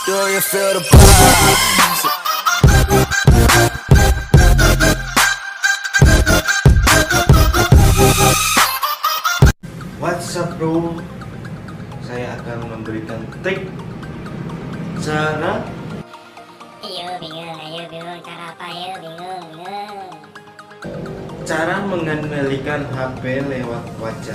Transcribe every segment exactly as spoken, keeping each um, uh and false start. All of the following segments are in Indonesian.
Do you feel the vibes? What's up bro? Saya akan memberikan trik cara Ayo bingung, ayo bingung, cara apa ayo bingung, bingung. cara mengendalikan H P lewat wajah.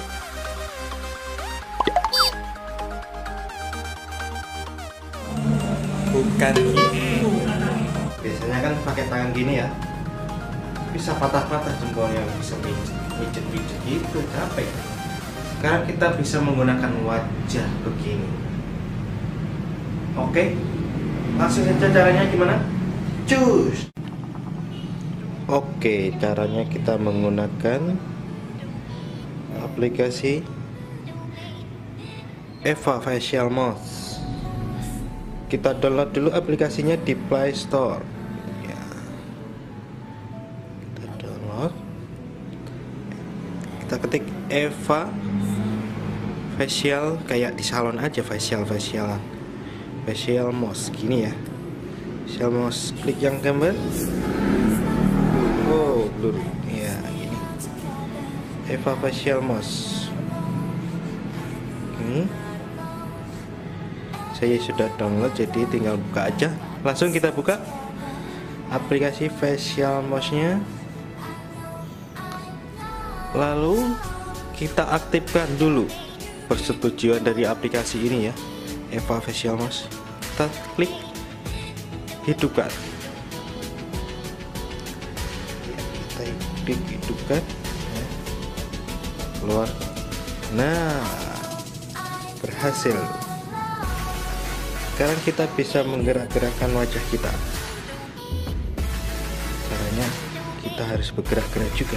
Bukan gini. Biasanya kan pakai tangan gini ya. Bisa patah-patah jempolnya, bisa pijet-pijet gitu, capek. Sekarang kita bisa menggunakan wajah begini. Oke, langsung saja caranya gimana? Cus. Oke, caranya kita menggunakan aplikasi Eva Facial Mouse. Kita download dulu aplikasinya di Play Store. Ya. Kita download. Kita ketik Eva Facial, kayak di salon aja, facial facialan. Facial Mouse gini ya. Facial Mouse, klik yang gambar. Oh, blur. Ya, ini. Eva Facial Mouse. Ini. Saya sudah download, jadi tinggal buka aja. Langsung kita buka aplikasi Facial Mouse-nya. Lalu kita aktifkan dulu persetujuan dari aplikasi ini ya, Eva Facial Mouse. Kita klik hidupkan. Kita klik hidupkan. Keluar. Nah, berhasil. Sekarang kita bisa menggerak-gerakkan wajah kita. Caranya kita harus bergerak-gerak juga.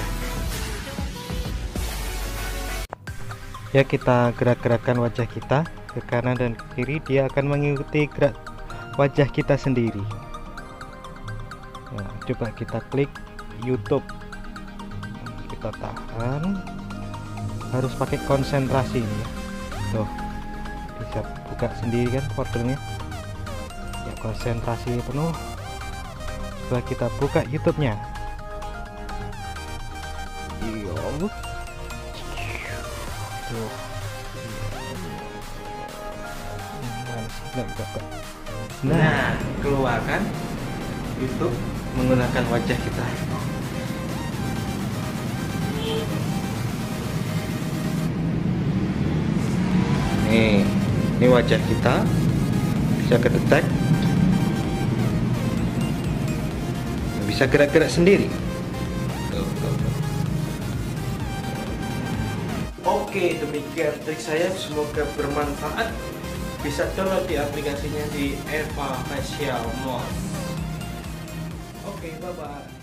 Ya, kita gerak-gerakkan wajah kita ke kanan dan ke kiri, dia akan mengikuti gerak wajah kita sendiri. Nah, coba kita klik YouTube. Kita tahan. Harus pakai konsentrasi ini ya. Tuh. Bisa buka sendiri kan foldernya ya, konsentrasi penuh. Coba kita buka YouTube-nya. Iya. Tuh. Nah, keluarkan YouTube menggunakan wajah kita. Nih, ini wajah kita bisa kedetek, bisa gerak-gerak sendiri. Oke, demikian trik saya, semoga bermanfaat. Bisa download di aplikasinya di Eva Facial Mouse. Oke, bye bye.